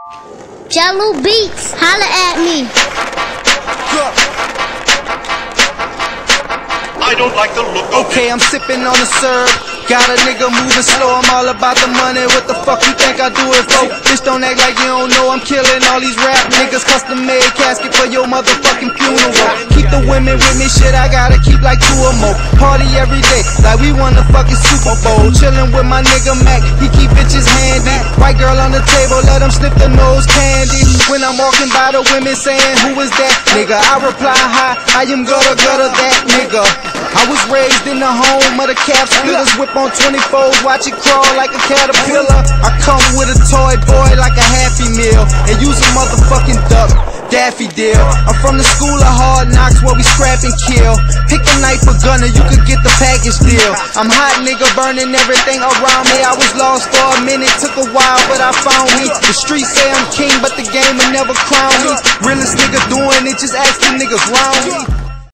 Jello Beats, holla at me. I don't like the look of Okay, I'm sipping on the syrup. Got a nigga moving slow, I'm all about the money. What the fuck you think I do it for? Bitch, don't act like you don't know I'm killing all these rap niggas. Custom made casket for your motherfucking funeral. Keep the women with me, shit, I gotta keep like 2 or more. Party every day, like we won the fucking Super Bowl. Chillin' with my nigga Mac, he keep bitches handy. White girl on the table, let him sniff the nose candy. When I'm walking by the women saying, who is that nigga? I reply, hi, I am gutter that nigga. I was raised in the home of the cap splitters. Whip on 24s, watch it crawl like a caterpillar. I come with a toy boy like a Happy Meal, and use a motherfucking duck, Daffy deal. I'm from the school of hard knocks where we scrap and kill. Pick a knife or gunner, you could get the package deal. I'm hot nigga, burning everything around me. I was lost for a minute, took a while, but I found me. The streets say I'm king, but the game will never crown me. Realest nigga doing it, just ask the niggas round me.